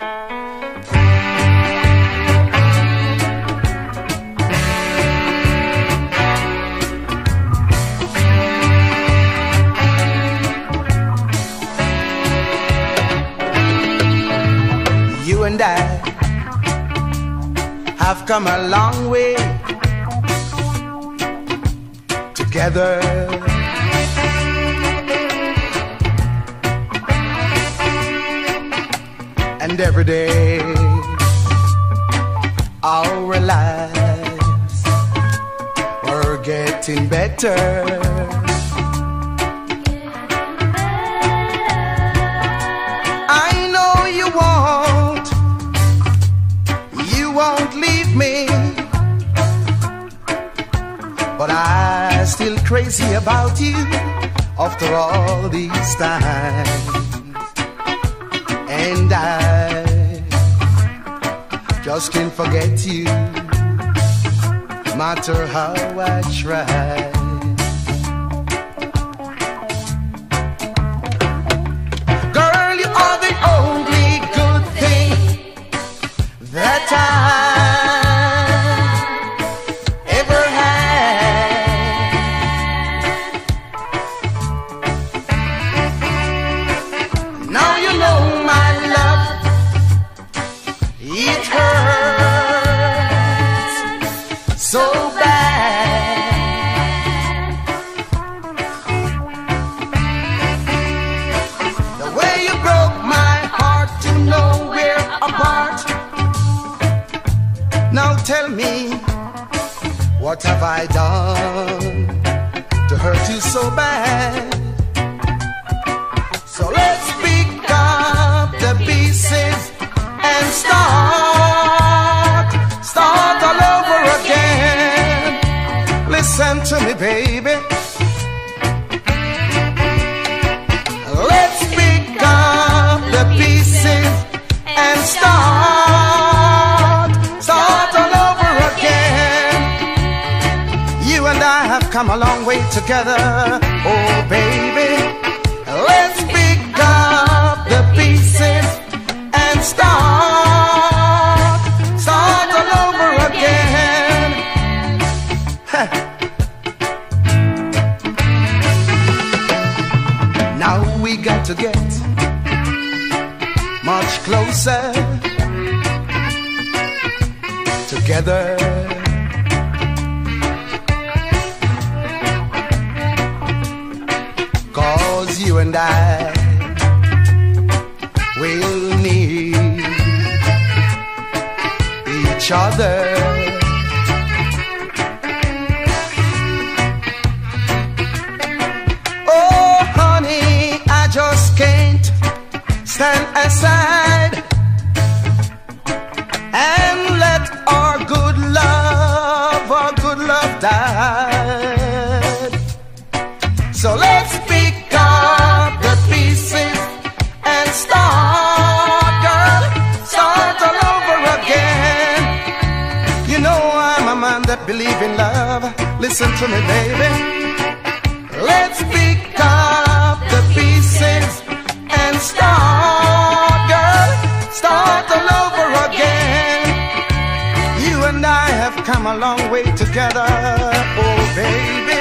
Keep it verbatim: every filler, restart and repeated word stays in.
You and I have come a long way together. And every day our lives are getting better. I know you won't, you won't leave me, but I'm still crazy about you after all these times. And I just can't forget you, matter how I try. Girl, you are the only good thing that I ever had. Now you know my love, it hurts so bad. The way you broke my heart to know we're apart. Now tell me, what have I done to hurt you so bad? So let's pick up the pieces and start, start all over again. Listen to me, baby. Let's pick up the pieces and start, start all over again. You and I have come a long way together, oh baby. Let's pick up the pieces and start, start all over again. Now we got to get much closer together. Cause you and I will need each other. Oh honey, I just can't stand aside and let our good love, our good love die. So let's pick up the pieces and start, girl, start all over again. You know I'm a man that believe in love. Listen to me, baby. Let's pick up the pieces and start, girl, start all over again. You and I have come a long way together, oh baby.